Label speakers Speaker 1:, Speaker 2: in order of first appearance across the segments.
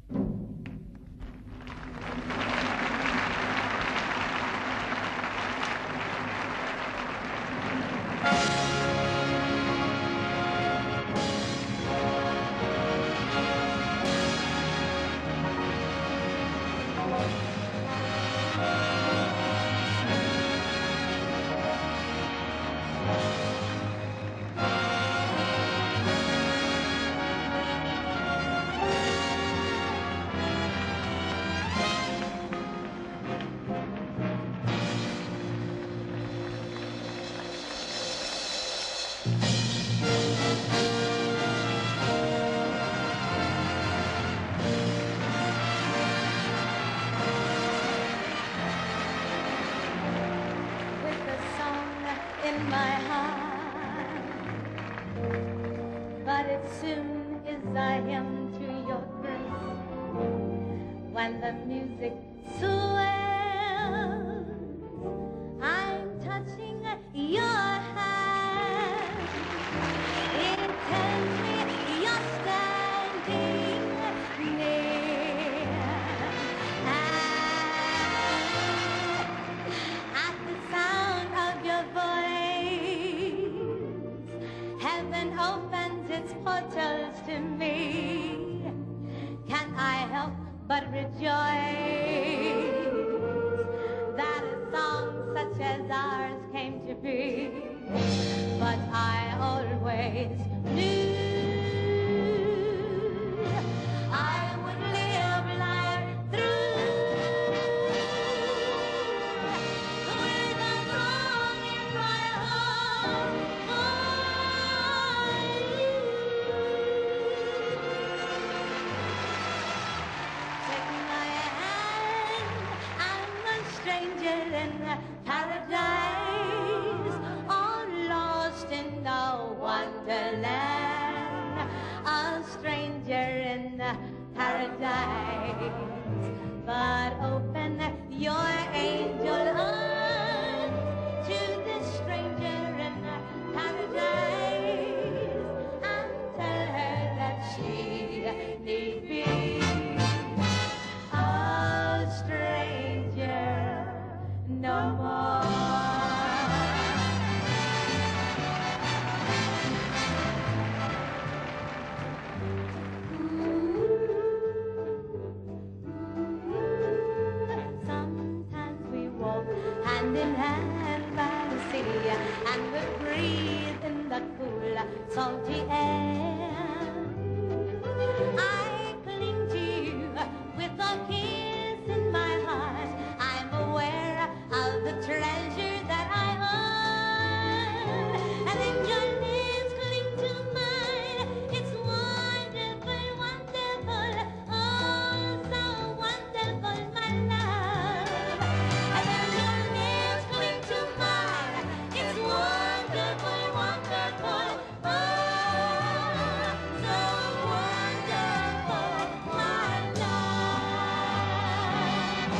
Speaker 1: When the music swells, I'm touching your hand. It tells me you're standing near. And at the sound of your voice, heaven opens its portals to me. Can I help but rejoice that a song such as ours came to be? But I always knew I would live life through with a song in my heart for you. Stranger in paradise, all lost in the wonderland. A stranger in paradise, but open your angel arms to this stranger in paradise and tell her that she need be a stranger no more. Sometimes we walk hand in hand by the sea, and we breathe in the cool, salty air. I cling to you with a kiss in my heart. I'm aware of the treasure that I own, and then your lips cling to mine. It's wonderful, wonderful, oh so wonderful, my love. And then your lips cling to mine. It's wonderful, wonderful, oh so wonderful, my love.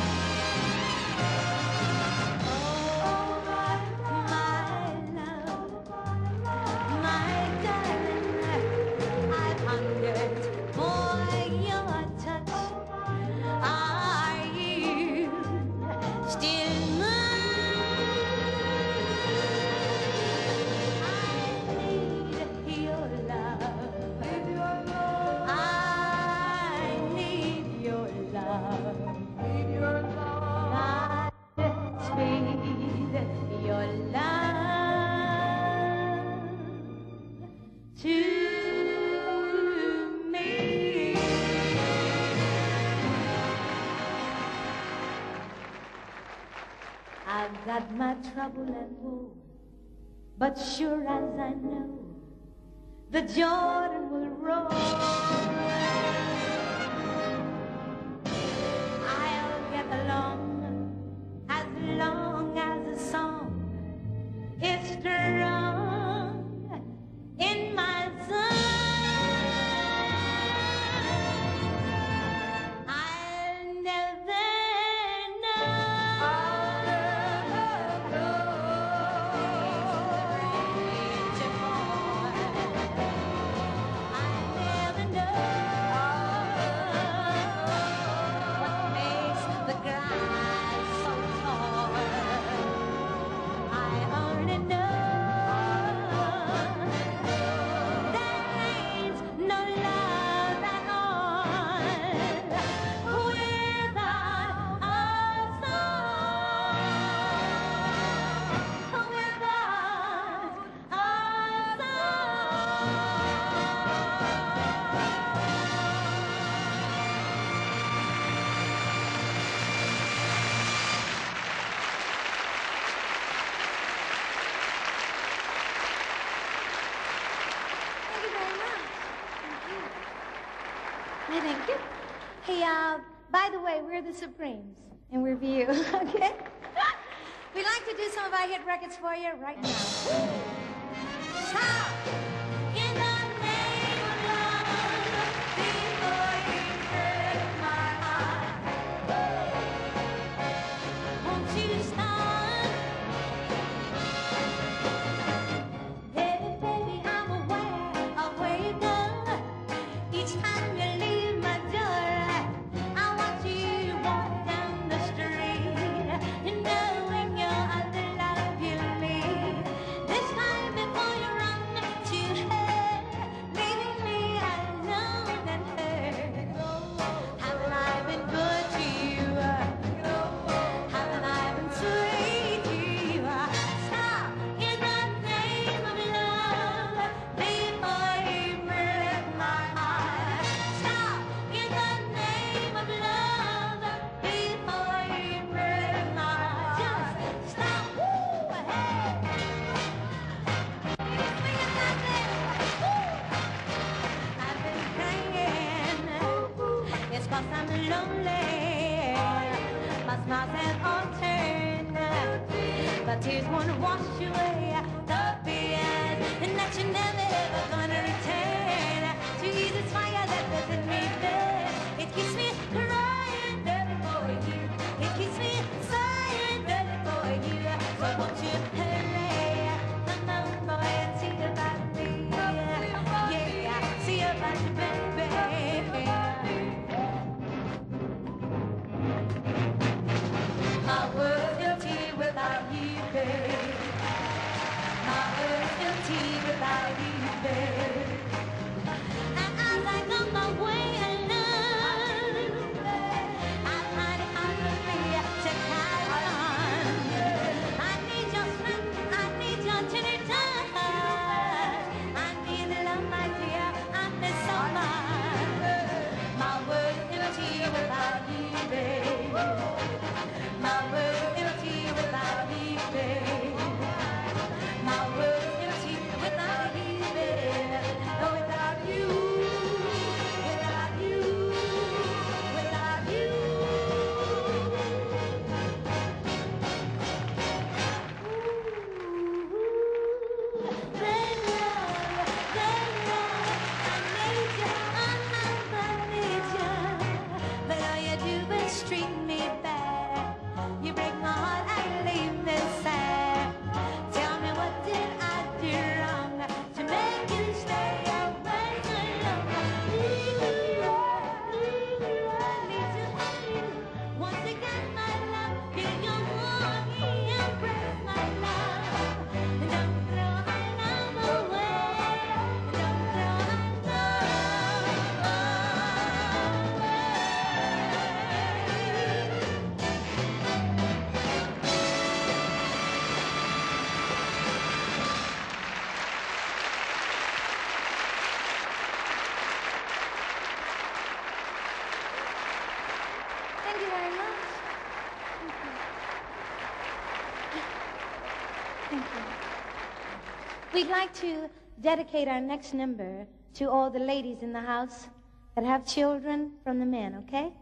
Speaker 1: My darling, I've hungered for your touch. Are you still mine? I need your love. I need your love. Speed your love to me. I've got my trouble and woe, but sure as I know, the Jordan will roll. I'll get along as long as the song is strong in my song. I'll never know.
Speaker 2: you. Hey, by the way, we're the Supremes in review, okay? We'd like to do some of our hit records for you right now. Stop! In the name of love, before you break my heart, won't you stop? Baby, baby, I'm aware of where you go. Each time you leave my door, I watch you walk down the street, and knowing you're the love you need. This time before you run to her, leaving me alone and hurt. Haven't I been good to you? Haven't I been sweet to you? Stop in the name of love before you break my heart. Stop in the name of love before you break my heart. Just stop. Woo! Hey! Swinging like this. Woo! I've been crying. It's 'cause I'm lonely. My smiles have all turned, but tears won't wash away the fears, and that you're never ever gonna return to ease this fire that doesn't me burn. It keeps me crying dirty for you. It keeps me sighing dirty for you. So won't you hurry, come on, boy, and see about me? Yeah, see about you, baby. My world's empty without you, babe. My world's empty without you, babe. And as I go my way alone, I find it hard for me to carry on. I need your strength, I need your tender touch. I need the love, my dear, I miss so much. My world's empty without you, babe. My world's empty without you, babe. My world's empty without you, babe. No, without you, without you, without you. Then love, I need you, I need you. But all you do is treat me bad. You break my heart and leave me sad. Tell me, what did I do wrong to make you stay away so long? Need to once again, my love. Feel your warm embrace, my love. Don't throw our love away. Don't throw our love away. Thank you very much. Thank you. We'd like to dedicate our next number to all the ladies in the house that have children from the men, okay?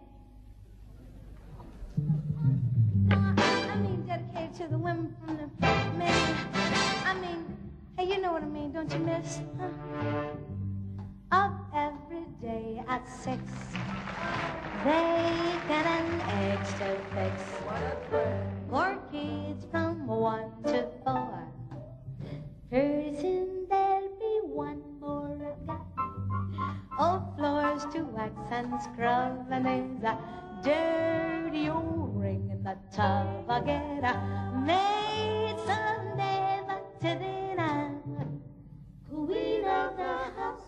Speaker 2: No, I mean dedicate to the women from the men. I mean, hey, you know what I mean, don't you, miss? Huh? Up every day at 6. Bacon and eggs to fix. For kids from 1 to 4. Pretty soon there'll be one more I've got. Old floors to wax and scrub, and there's a dirty old ring in the tub. I'll get a maid someday, but till then I'm queen of the house.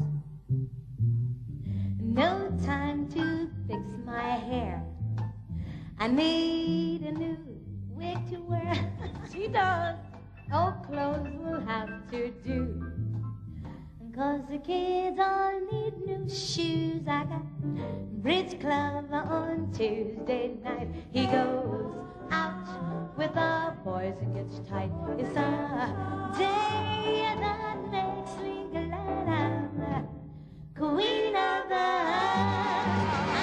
Speaker 2: No time to fix my hair. I need a new wig to wear. She does. Old clothes will have to do. 'Cause the kids all need new shoes. I got bridge club on Tuesday night. He goes out with the boys and gets tight. It's a day that makes me glad I'm the queen of the house.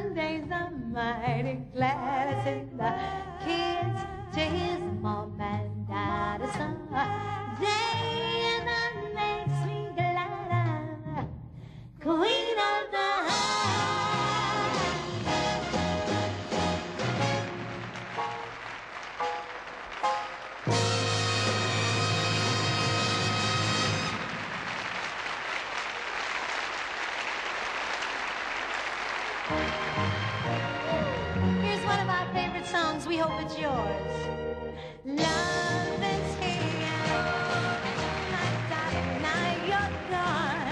Speaker 1: Sundays are mighty glad I send the kids to his mom and dad. Sunday and that makes me glad I'm queen of the Here's one of our favorite songs. We hope it's yours. Love is here, my darling, now you're gone.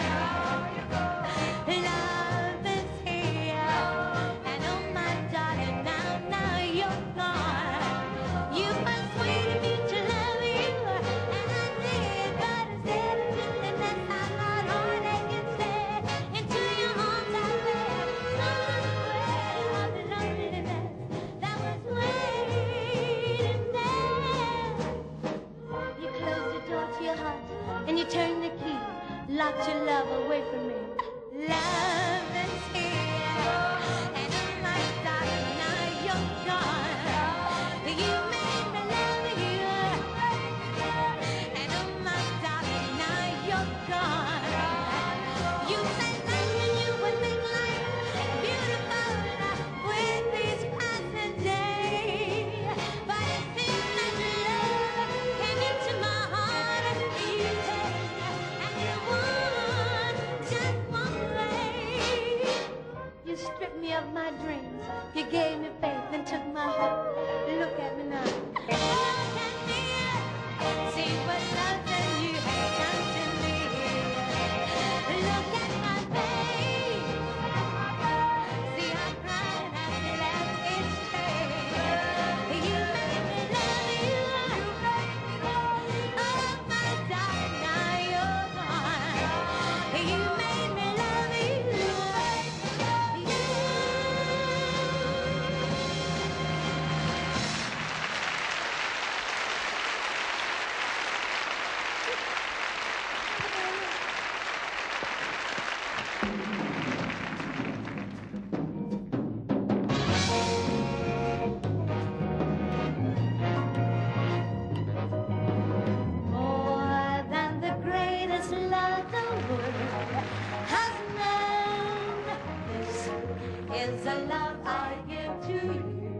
Speaker 1: Love is here, and oh my darling, now you're gone. You persuaded me to love you, and I did, but instead of doing that, I got heartache instead. Into your arms I fell, unaware of the loneliness that was waiting there. You closed the door to your heart, and you turned the key, locked your love away from me. Love is here, and oh my darling, now you're gone. You made me love you, and oh my darling, now you're gone. You said that you would make life beautiful with these passing days, but it seems that love came into my heart, and you take and you want just one way. You stripped me of my dreams, you gave me faith and took my hope. Look at me now. Look at me. See what love that you have done to me. Look at my face. See how crying has left its trace. You made me love you. Oh my darling, now you're gone. You made me love you. More than the greatest love the world has known. This is a love I give to you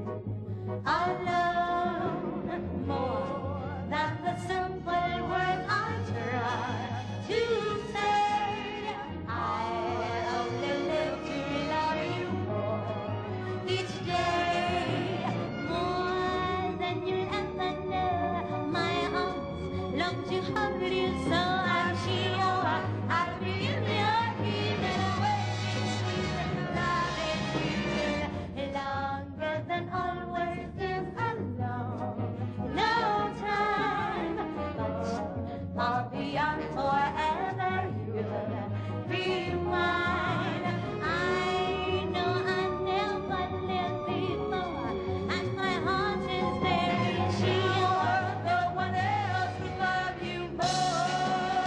Speaker 1: alone. More than the simple word I try to say. I only live to love you more each day. More than you'll ever know. My arms long to hold you, so I'm sure I'll be in your even way. Sweet loving you longer than always is alone. No time, but far beyond forever you'll be mine. I know I never lived before, and my heart is very sure no one else would love you more.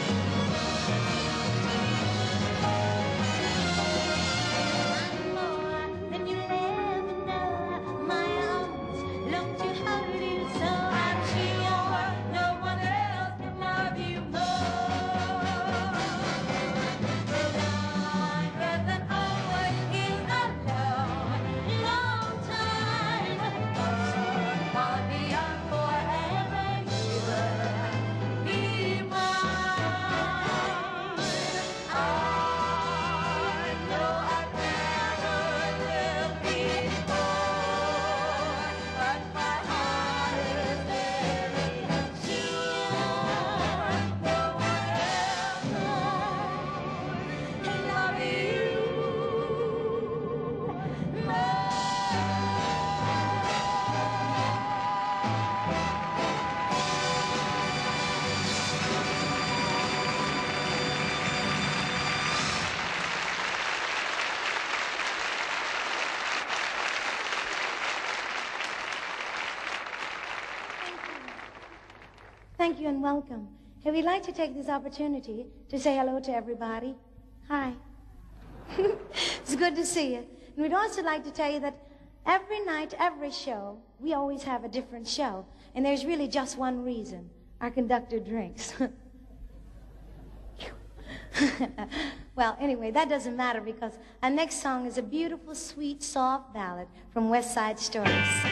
Speaker 1: And more
Speaker 3: Thank you and welcome. Hey, we'd like to take this opportunity to say hello to everybody. Hi. It's good to see you. And we'd also like to tell you that every night, every show, we always have a different show. And there's really just one reason. Our conductor drinks. Well, anyway, that doesn't matter because our next song is a beautiful, sweet, soft ballad from West Side Stories.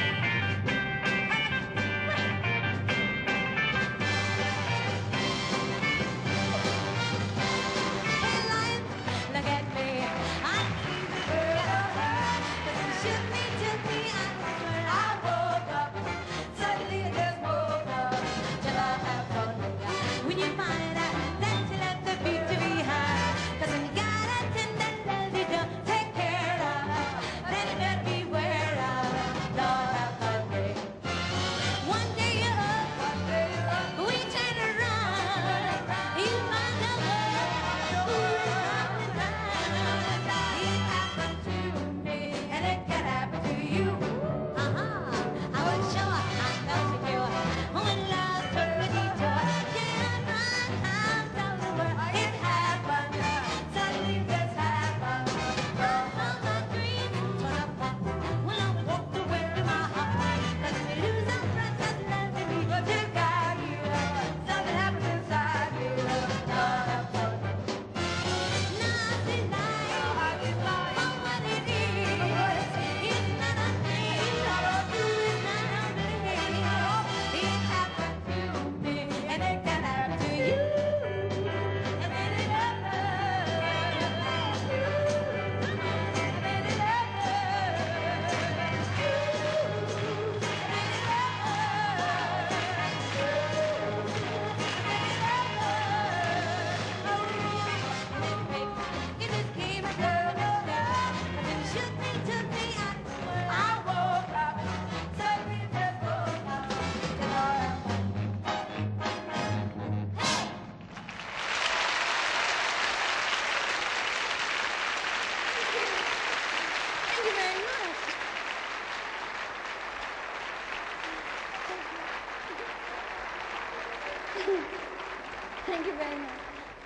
Speaker 3: Thank you very much.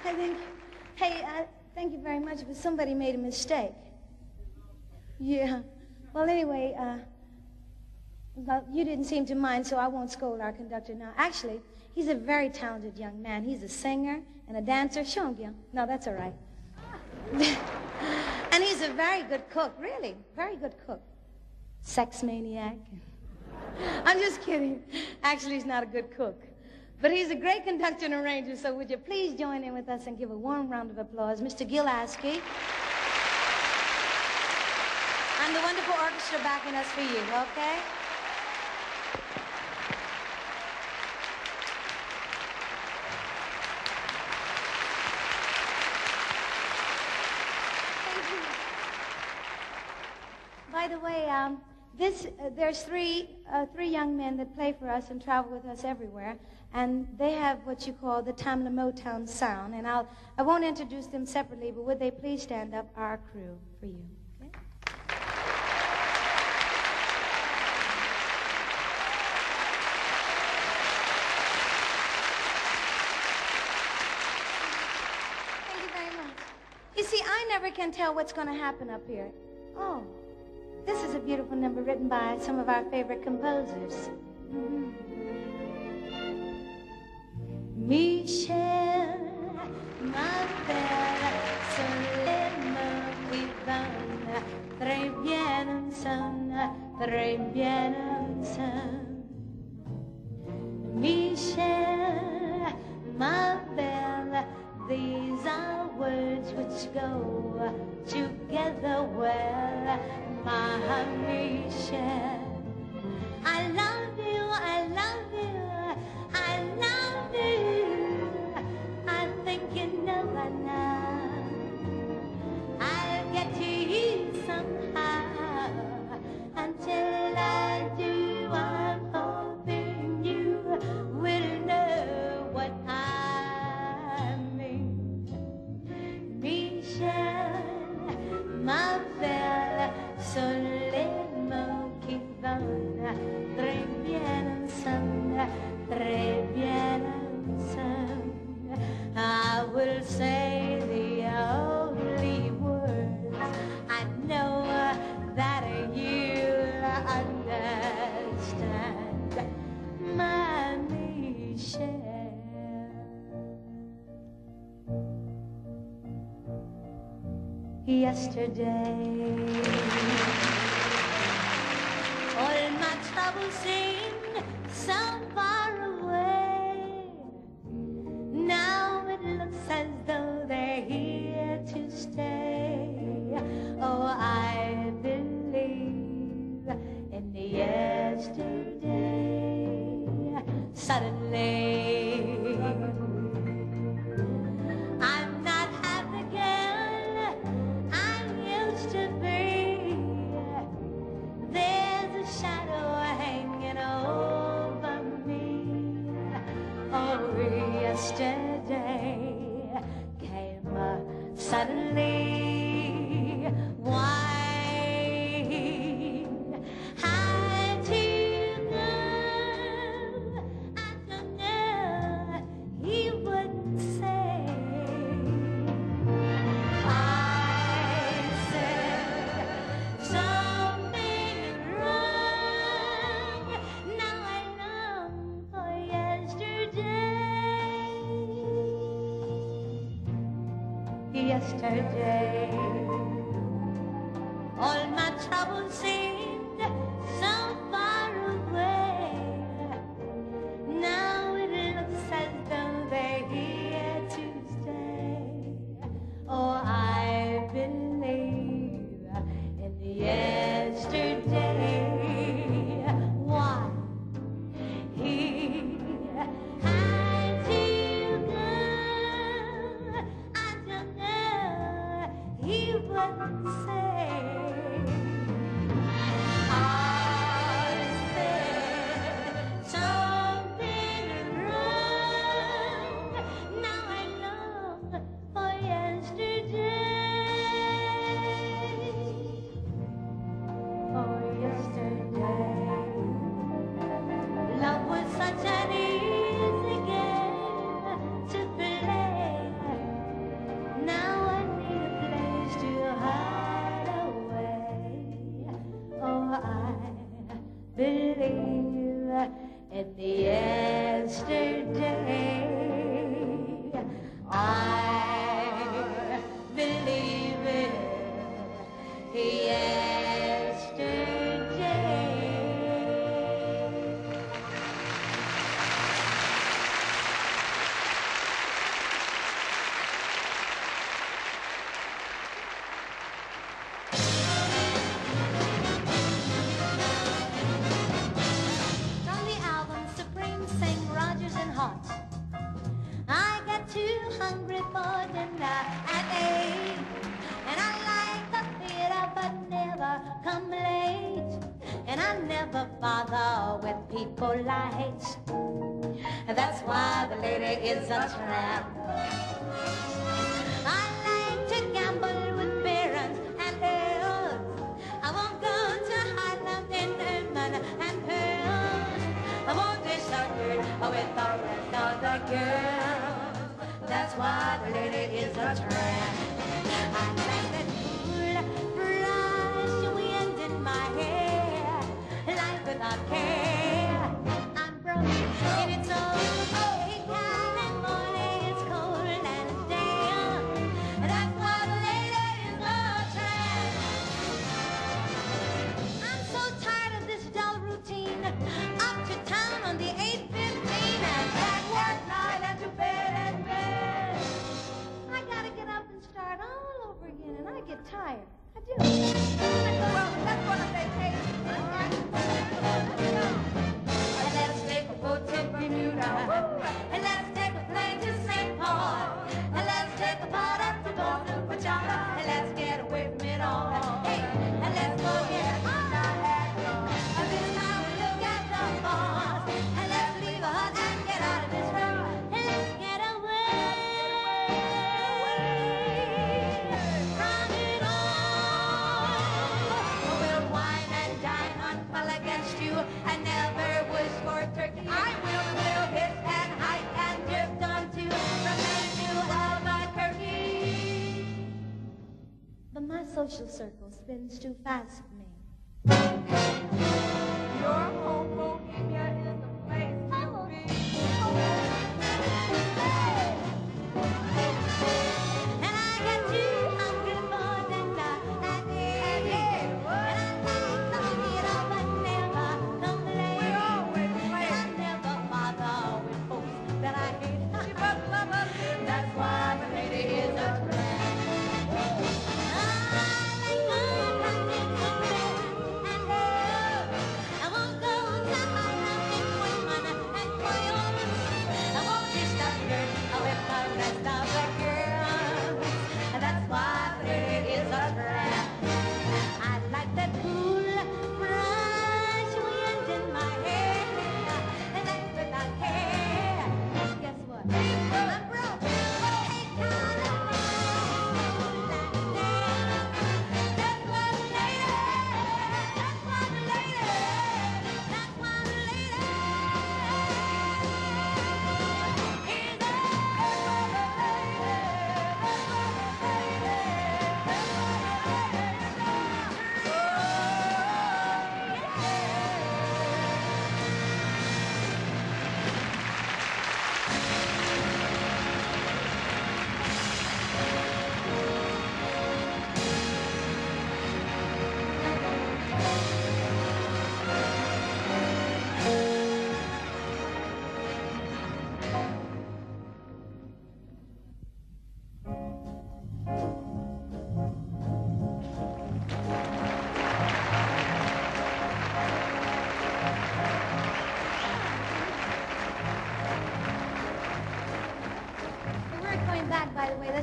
Speaker 3: Thank you very much, but somebody made a mistake. Yeah. Well, anyway, well, you didn't seem to mind, so I won't scold our conductor now. Actually, he's a very talented young man. He's a singer and a dancer. Show him, Gil. No, that's all right. And he's a very good cook, really. Very good cook. Sex maniac. I'm just kidding. Actually, he's not a good cook. But he's a great conductor and arranger, so would you please join in with us and give a warm round of applause, Mr. Gil Askey. And the wonderful orchestra backing us for you, okay? Thank you. By the way, there's three young men that play for us and travel with us everywhere, and they have what you call the Tamla Motown sound. And I won't introduce them separately, but would they please stand up, our crew, for you? Okay? Thank you very much. You see, I never can tell what's going to happen up here. Oh. This is a beautiful number written by some of our favorite composers. Michel, ma belle, soleil qui vanno, très bien ensemble, très bien ensemble. Michel, ma belle, these are words which go together well. My Michel, I love you, I love you, I love you. I think you know by now. I'll get to you somehow. Until I do, I'm hoping you will know what I mean. Michel, ma belle, sono le mots qui vont très bien ensemble, très bien ensemble.
Speaker 1: understand my Michelle. Yesterday, all my troubles seemed so far away. Now it looks as though they're here to stay. Oh, I believe in yesterday. Suddenly, I'm not half the girl I used to be. There's a shadow hanging over me. Oh, yesterday came suddenly. Why had to go? I don't know. He wouldn't say. I said something wrong. Now I long for yesterday. Yesterday, all my troubles seemed so far away. Now it looks as though they're here to stay. Oh, I believe in yesterday. Why he had to go, I don't know. He wouldn't say. I said something wrong. Now I long for yesterday. Oh, yesterday, love was such an easy game to play. Now I need a place to hide away. Oh, I believe in yesterday. I believe in yesterday. On the album Supreme Sing Rogers and Hart, I get too hungry for dinner at 8, and I like the theater but never come late, and I never bother with people late. That's why the lady is a tramp. I like to gamble with parents and girls. I won't go to Harlem in Herman and Pearls. I won't disappear with the rest of the girls. That's why the lady is a tramp. I like that cool, brush wind in my hair, life without care. I'm broke and it's okay. California is cold and damp. That's why the lady is a tramp. I'm so tired of this dull routine. Up to town on the 8:15 and back work night and to bed and bed. I gotta get up and start all over again, and I get tired. I do. Well, let's go on vacation. All right? Let's go. And let's take a boat to Bermuda. And let's take a plane to St. Paul. And let's take a boat up to go to Pachanga. And let's get away from it all. Hey, and let's go get on our head. And this time we look at the boss. And let's leave a hut and get out of this room. And let's get away from it all. We'll wine and dine on Pull Against You and never wish for turkey. I will hit and hike and drift on to from Maine to Albuquerque. But my social circle spins too fast for me.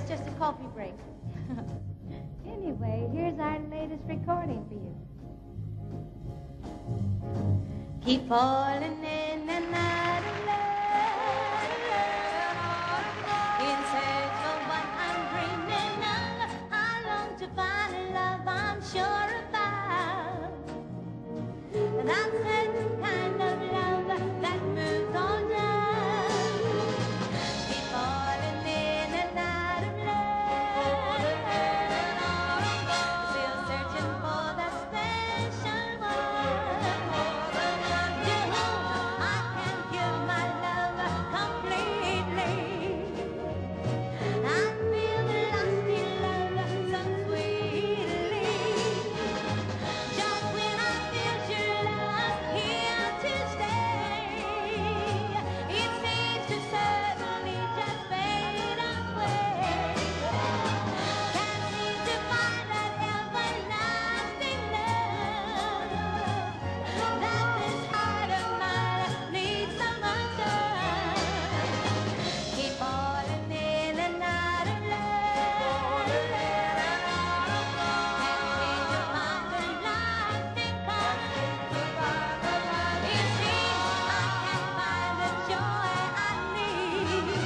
Speaker 3: it's just a coffee break. Anyway, here's our latest recording for you.
Speaker 1: Keep falling in and out of love, in search of what I'm dreaming of. I long to find a love I'm sure about. That certain kind of love that moves on down. Keep falling in and out of love, still searching for that special one to whom I can give my love completely. I feel lost in love so sweetly. Just when I feel your love here to stay, it seems to suddenly just fade away. Can't seem to find that everlasting love that this heart of mine needs so much of. Keep falling in and out of love, can't seem to find the lasting kind. It seems I can't find the joy I need.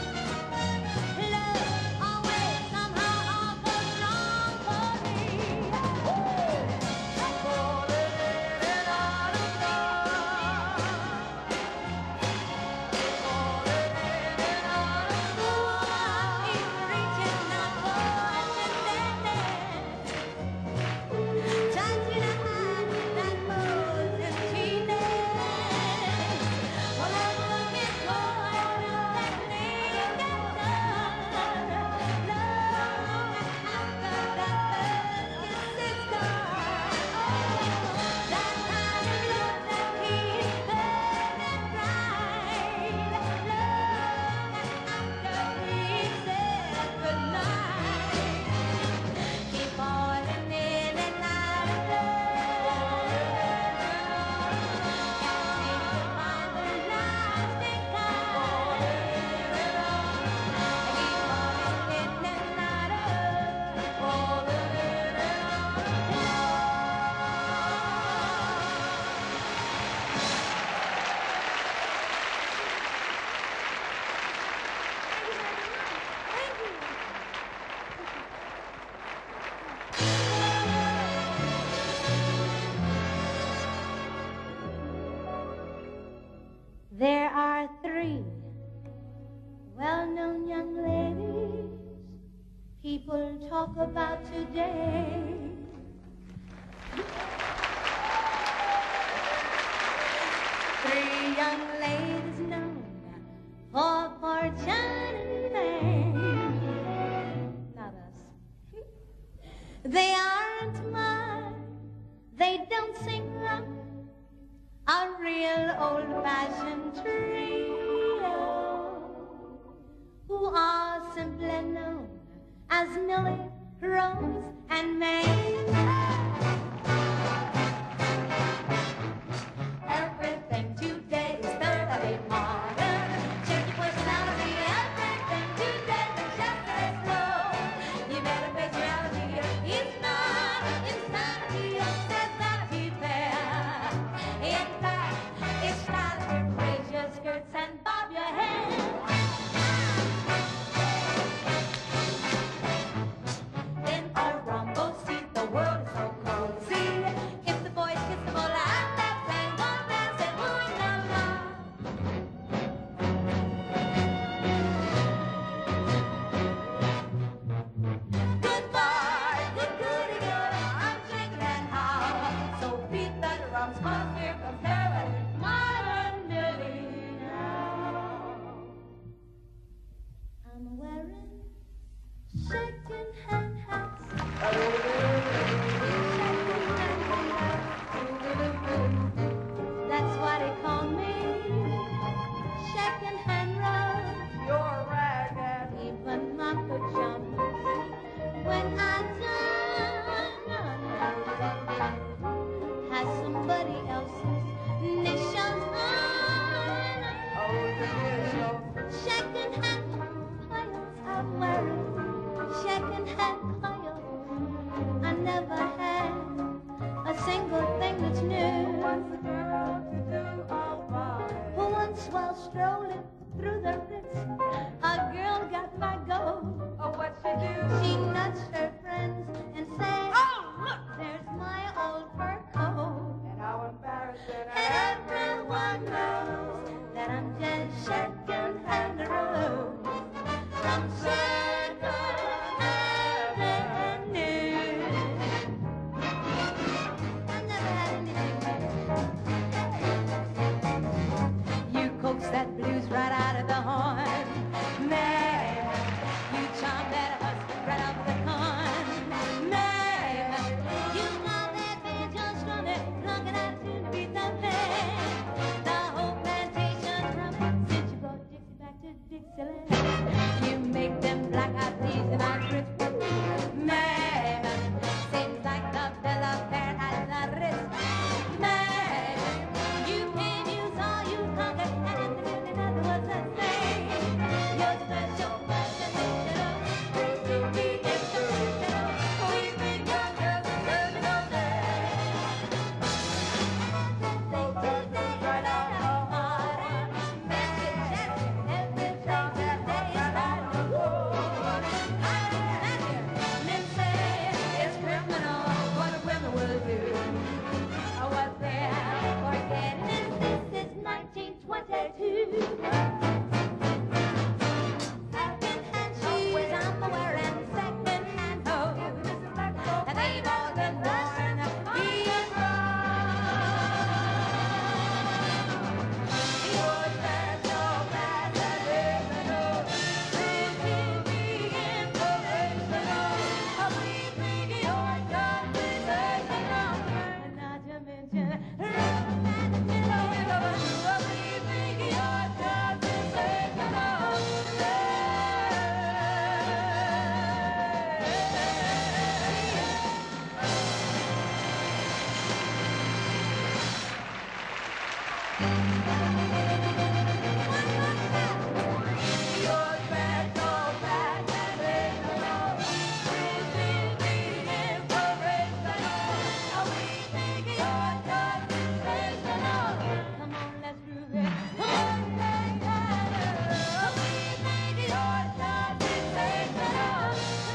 Speaker 1: Love always somehow offers wrong for me. Keep reaching out for understanding, touching a hand that moves in cheating. Well, I'm looking for that thing that's done. Long after that first kiss is gone. That kind of love that keeps burning bright. Long after we've said goodnight. Keep falling in and out of love, can't seem to find the lasting kind. Keep falling in and out of
Speaker 3: There are three well-known young ladies people talk about today.
Speaker 1: Three young ladies known for fortune and fame. Not us. They aren't mine. They don't sing rock. A real old-fashioned trio who are simply known as Millie, Rose, and May. Everything today is thoroughly modern. Check your personality. Everything today is just as slow. You better face reality. It's not insanity or society fair. In fact, it's time to raise your skirts and bob your head. In a rumble seat, the world is so strolling through the Ritz, a girl got my goat.
Speaker 2: Oh, what she do?
Speaker 1: She nudged her friends and said,
Speaker 2: Oh, look!
Speaker 1: there's my old fur coat.
Speaker 2: And how embarrassing.
Speaker 1: Everyone knows that I'm just second-hand rose from Second Avenue. I've never had anything. You coax that blues right out of the horn, man. You charm that husky right off the corn, man. You got that bitch just strumming, looking at it to beat the band. The whole plantation's drumming since you brought Dixie back to Dixieland. You make them black-eyed peas in our grits, man. Seems like the bill of fare has the risk, man. You can't use all you conquer, and really nothing was the same. You're special, but the digital, we think you're just a terminal day. Right out of heart, messages, everything today is right. Men say it's criminal what the women will do. What they're forgetting is this is 1922. Second-hand shoes I'm wearing, second-hand hose, and they've all been worn being Yours there's no bad that is no please be inspirational. We think you're just sensational. And not to mention we think you're just sensational. Yours there's no bad that is no please be inspirational. We think you're just sensational. Come on, let's groove it. Come on, we think you're just sensational.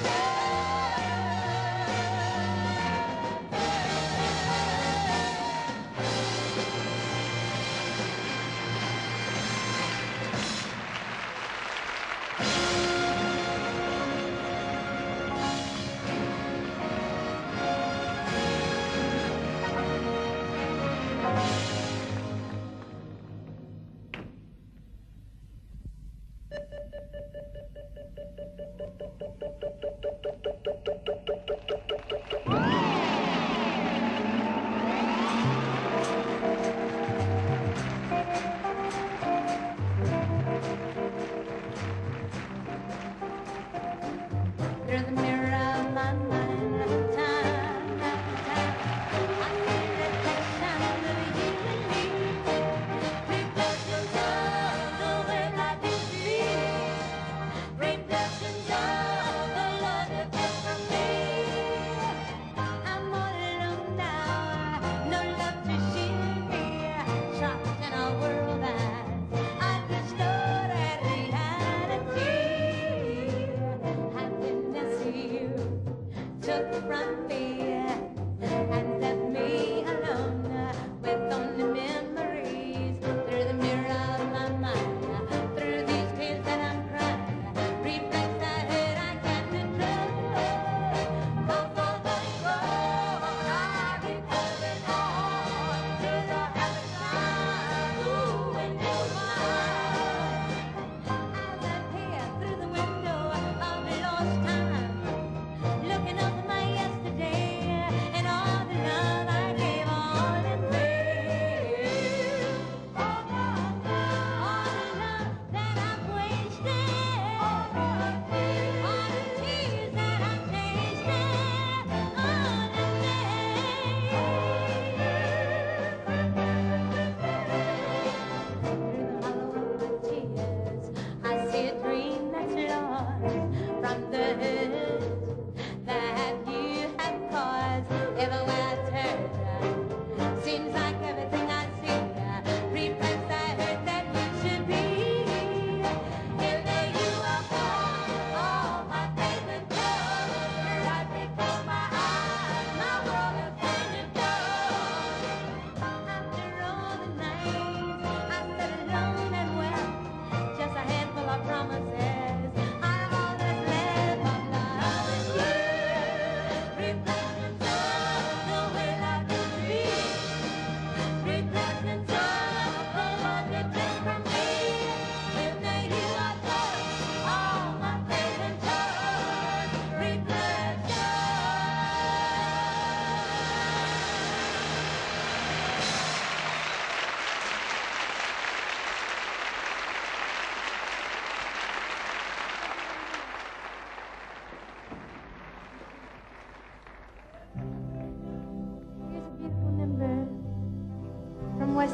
Speaker 1: Through the mirror of my mind, time after time, I see reflections of you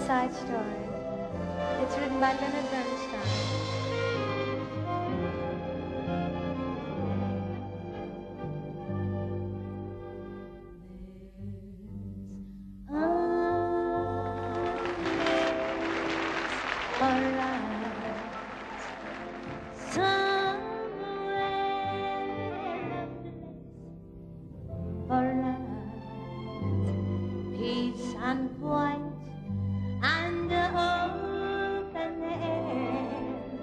Speaker 3: Side Story. It's written by Leonard Bernstein.
Speaker 1: Peace and quiet and open air.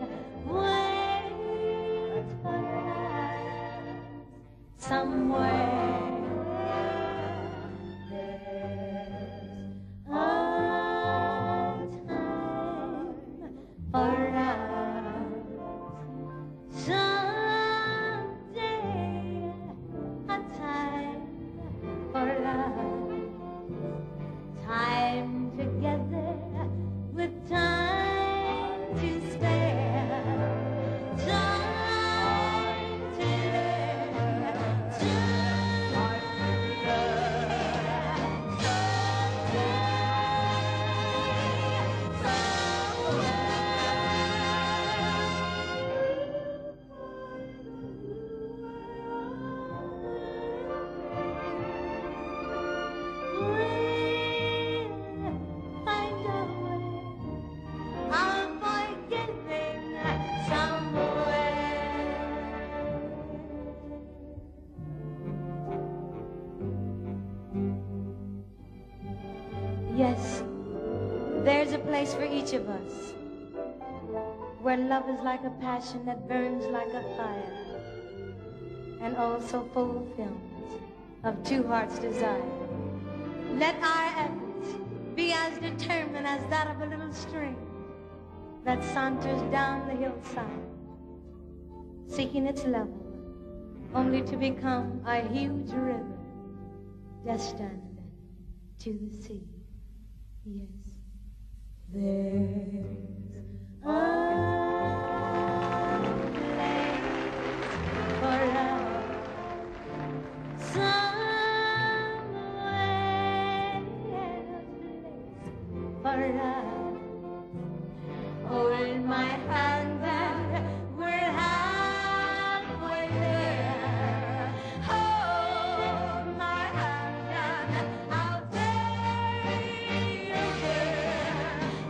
Speaker 1: Wait for us somewhere. There's a time for us someday. A time for us. Time together with time to spare. Time to learn. Time to find a way of forgetting somewhere. Yes, there's a place for each of us where love is like a passion that burns like a fire and also fulfillment of two hearts' desire. Let our efforts be as determined as that of a little stream that saunters down the hillside, seeking its level, only to become a huge river destined to the sea. Yes, there's a place for us somewhere, for us. Hold my hand and we're halfway there. Hold my hand and I'll take you there.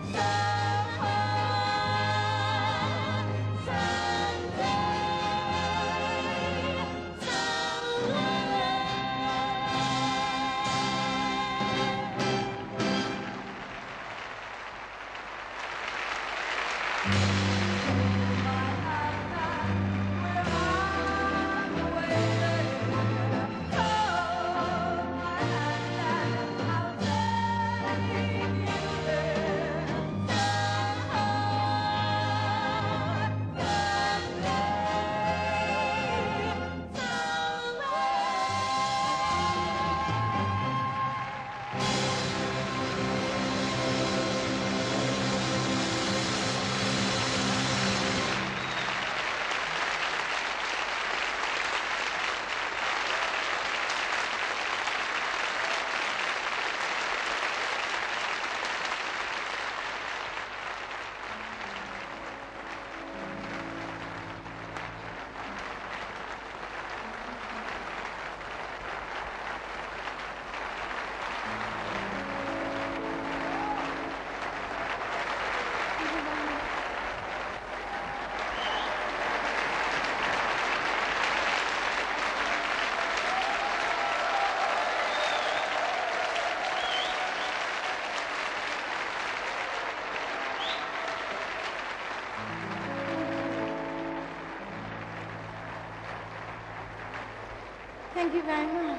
Speaker 3: Thank you very much.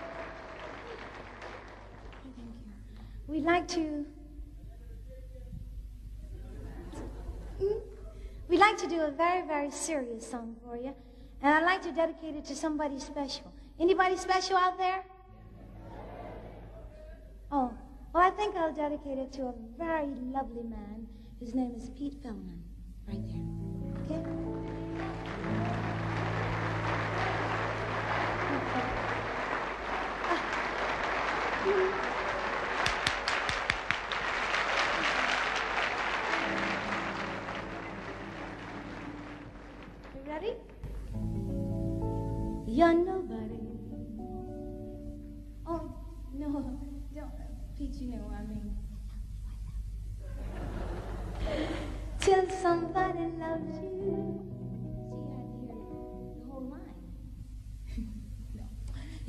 Speaker 3: Thank you. We'd like to do a very, very serious song for you. And I'd like to dedicate it to somebody special. Anybody special out there? Oh, well, I think I'll dedicate it to a very lovely man. His name is Pete Feldman. Right there. Okay?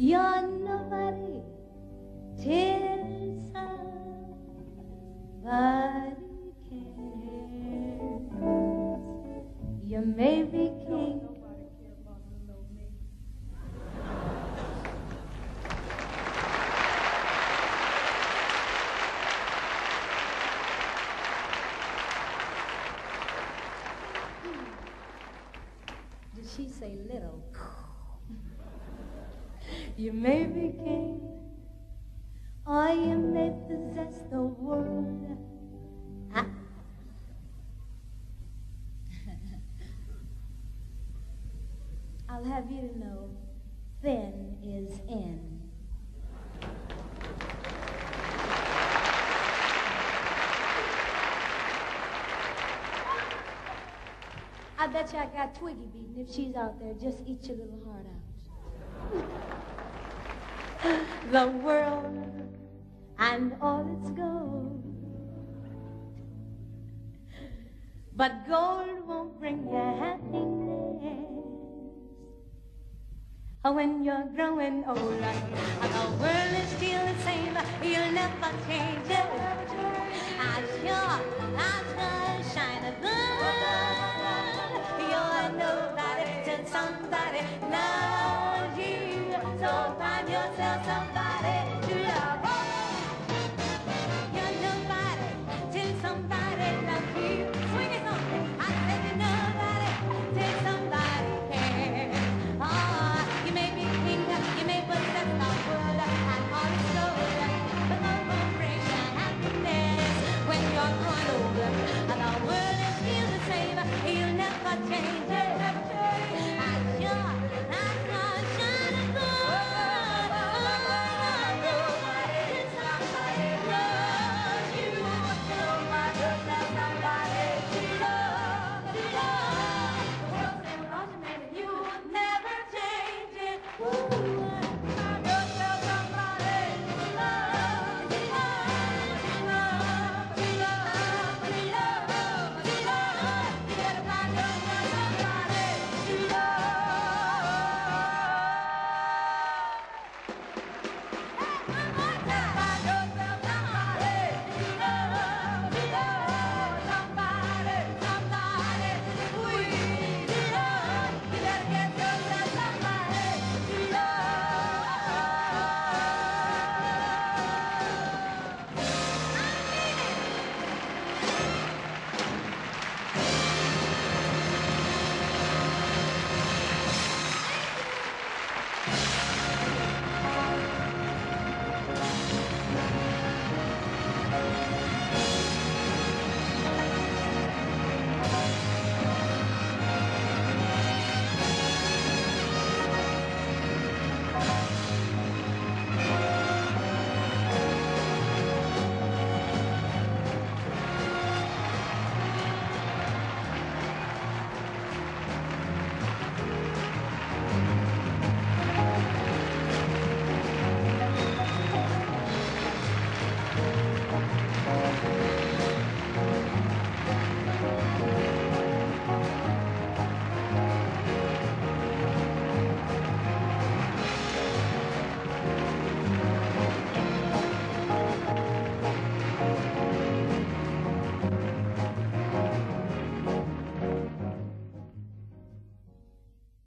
Speaker 1: You're nobody till somebody cares. You may be king. Did she say little? You may be king, or you may possess the world. I'll have you to know, thin is in. I bet you I got Twiggy beaten. If she's out there, just eat your little heart out. The world and all its gold, but gold won't bring you happiness. When you're growing old, the world is still the same. You'll never change.